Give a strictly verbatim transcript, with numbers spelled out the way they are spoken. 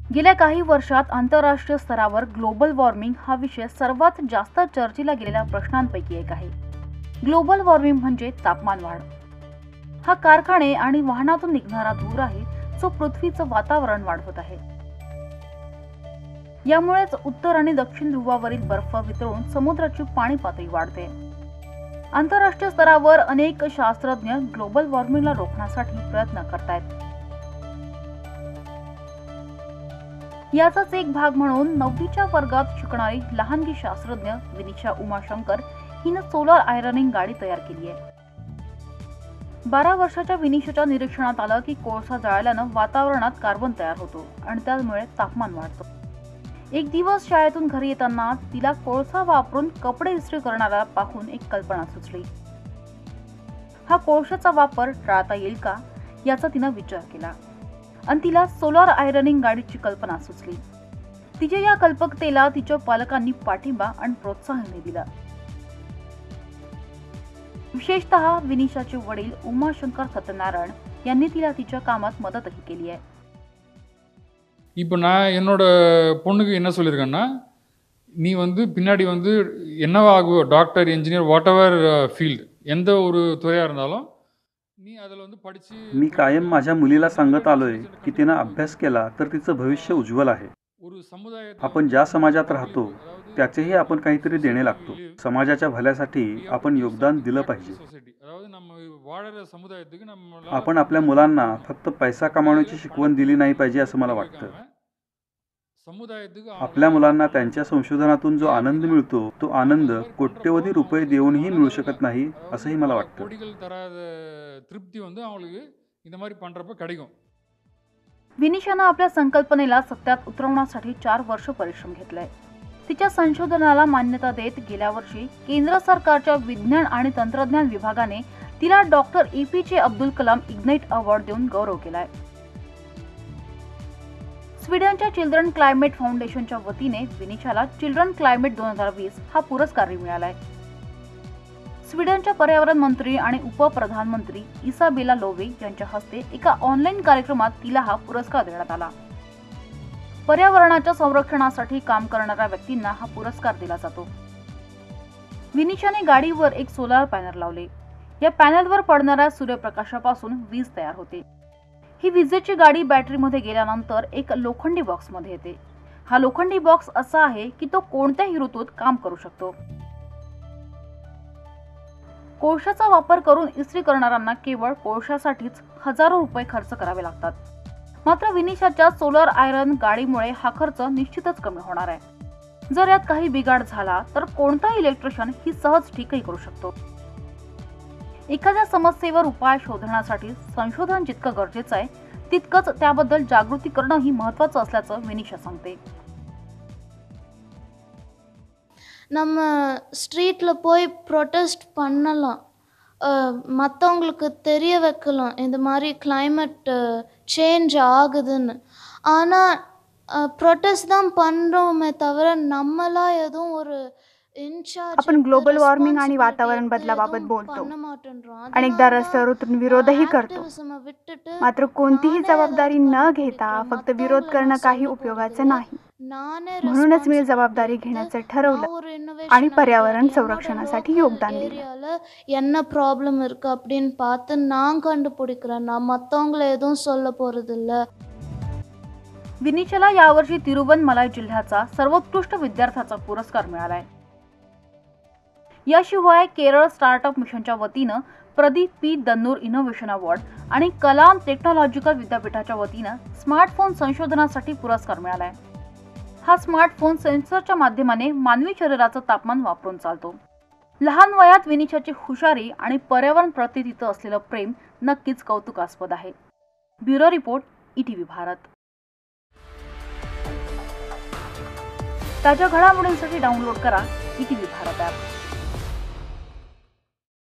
गेल्या काही वर्षात आंतरराष्ट्रीय स्तरावर ग्लोबल वॉर्मिंग हा विषय सर्वात जास्त चर्चेला गेलेल्या प्रश्नांपैकी एक आहे। ग्लोबल वॉर्मिंग म्हणजे तापमान वाढ। हा कारखाने आणि वाहनातून निघणारा धूर आहे जो पृथ्वीचं वातावरण वाढवत आहे। यामुळेच उत्तर आणि दक्षिण ध्रुवावरील बर्फ वितळून समुद्राची पाणी पातळी वाढते। आंतरराष्ट्रीय स्तरावर अनेक शास्त्रज्ञ ग्लोबल वॉर्मिंगला रोखण्यासाठी प्रयत्न करतायत। याचाच एक भाग म्हणून नववीच्या वर्गात शिकणारी लहानगी शास्त्रज्ञ विनिशा उमाशंकर हिने सोलर आयरनिंग गाडी तयार केली आहे। बारा वर्षाच्या विनिशाच्या निरीक्षणात आलं की कोळसा जाळल्यानं वातावरणात कार्बन तयार होतो आणि त्यामुळे तापमान वाढतो। एक दिवस शाळेतून घरी येताना तिला कोळसा वापरून कपडे इस्त्री करणारा पाहून एक कल्पना सुचली। हा कोळशाचा वापर टाळता येईल का याचा तिने विचार केला आणि तिला सोलर आयरनिंग गाडीची कल्पना सुचली। तिच्या या कल्पकतेला तिच्या पालकांनी पाठिंबा आणि प्रोत्साहन दिलं। विशेषतः विनिशाचे वडील उमाशंकर सत्यनारायण यांनी तिला तिच्या कामात मदतही केली आहे। இப்போ நான் என்னோட பொண்ணுக்கு என்ன சொல்லியிருக்கேன்னா, நீ வந்து பின்னாடி வந்து என்னவா ஆகுவோ, doctor, engineer, whatever field, எந்த ஒரு துறையாக இருந்தாலும் நீ அதில் வந்து படித்து मी कायम माझ्या मुलीला सांगत आलोय की तिनं अभ्यास केला तर तिचं भविष्य उज्ज्वल आहे। ஒரு சமுதாயத்தை आपण ज्या समाजात राहतो त्याचेही आपण काहीतरी देणे लागतो। समाजाच्या भल्यासाठी आपण योगदान दिलं पाहिजे। சொசைட்டி, அதாவது நம்ம வாழற சமுதாயத்துக்கு நம்ம आपण आपल्या मुलांना फक्त पैसा कमावण्याची शिकवण दिली नाही पाहिजे असं मला वाटतं। समुदायाத்துக்கு आपल्या मुलांना त्यांच्या संशोधनातून जो आनंद मिळतो तो आनंद कोट्यवधी रुपये देऊनही मिळू शकत नाही असंही मला वाटतं। கோடிகள் தராத திருப்தி வந்து அவங்களுக்கு இந்த மாதிரி பண்றப்ப கிடைக்கும்। विनिशानं आपल्या संकल्पनेला सत्यात उतरवण्यासाठी चार वर्ष परिश्रम घेतलाय। तिच्या संशोधनाला मान्यता देत गेल्या वर्षी केंद्र सरकारच्या विज्ञान आणि तंत्रज्ञान विभागाने तिला doctor APJ Abdul Kalam ignite award देऊन गौरव केलाय। स्वीडनच्या चिल्ड्रन क्लायमेट फाउंडेशनच्या वतीने विनिशाला चिल्ड्रन क्लायमेट दोन हजार वीस हा पुरस्कार मिळालाय। स्वीडनच्या पर्यावरण मंत्री आणि उपप्रधानमंत्री इसाबेला लोवे यांच्या हस्ते एका ऑनलाईन कार्यक्रमात तिला हा पुरस्कार देण्यात आला। पर्यावरणाच्या संरक्षणासाठी काम करणाऱ्या व्यक्तींना हा पुरस्कार दिला जातो। विनिशाने गाडीवर एक सोलार पॅनल लावले। या पॅनलवर पडणाऱ्या सूर्यप्रकाशापासून वीज तयार होते। ही विजेची गाडी बॅटरीमध्ये गेल्यानंतर एक लोखंडी बॉक्समध्ये येते। हा लोखंडी बॉक्स असा आहे की तो कोणत्याही ऋतूत काम करू शकतो। कोळशाचा वापर करून इस्त्री करणाऱ्यांना केवळ कोळशासाठीच हजारो रुपये खर्च करावे लागतात। मात्र विनिशाच्या सोलर आयरन गाडीमुळे हा खर्च निश्चितच कमी होणार आहे। जर यात काही बिघाड झाला तर कोणताही इलेक्ट्रिशियन ही सहज ठीकही करू शकतो। एखाद्या समस्येवर उपाय शोधण्यासाठी संशोधन जितकं गरजेचं आहे तितकंच त्याबद्दल जागृती करणं ही महत्त्वाचं असल्याचं विनिशा सांगते। நம்ம ஸ்ட்ரீட்ல போய் ப்ரொட்டஸ்ட் பண்ணலாம், மற்றவங்களுக்கு தெரிய வைக்கலாம் இந்த மாதிரி கிளைமேட் சேஞ்ச் ஆகுதுன்னு। ஆனால் ப்ரொட்டஸ்ட் தான் பண்ணுறோமே தவிர நம்மளா எதுவும் ஒரு आपण ग्लोबल वॉर्मिंग आणि वातावरण बदलाबाबत बोलतो, अनेकदा रस्त्यावर उतरून विरोधही करतो। मात्र कोणतीही जबाबदारी न घेता फक्त विरोध करणं काही उपयोगाचं नाही। म्हणूनच मी जबाबदारी घेण्याचं ठरवलं आणि पर्यावरण संरक्षणासाठी योगदान दिलं। என்ன ப்ராப்ளம் இருக்கு அப்படின்னு பார்த்து நான் கண்டுபிடிக்கிறேன், நான் மற்றவங்களை எதுவும் சொல்ல போறதில்ல। विनिशाला यावर्षी तिरुवनमलाई जिल्ह्याचा सर्वोत्कृष्ट विद्यार्थ्याचा पुरस्कार मिळालाय। याशिवाय केरळ स्टार्टअप मिशनच्या वतीनं Pradeep P Dannur innovation award आणि कलाम टेक्नॉलॉजिकल विद्यापीठाच्या वतीनं स्मार्टफोन संशोधनासाठी पुरस्कार मिळालाय। हा स्मार्टफोन सेन्सरच्या माध्यमाने मानवी शरीराचं तापमान वापरून चालतो। लहान वयात विनिशाची हुशारी आणि पर्यावरण प्रति तिचं असलेलं प्रेम नक्कीच कौतुकास्पद आहे। Bureau report, ETV Bharat. ताज्या घडामोडींसाठी डाउनलोड करा ईटीव्ही भारत ॲप।